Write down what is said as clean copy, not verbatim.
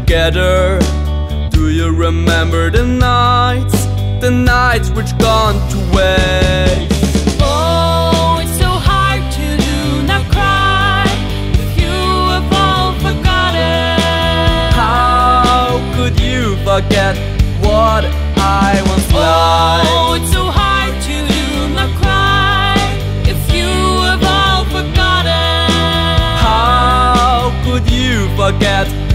together. Do you remember the nights which gone to waste? Oh, it's so hard to do not cry if you have all forgotten. How could you forget what I once liked? Oh, it's so hard to do not cry if you have all forgotten. How could you forget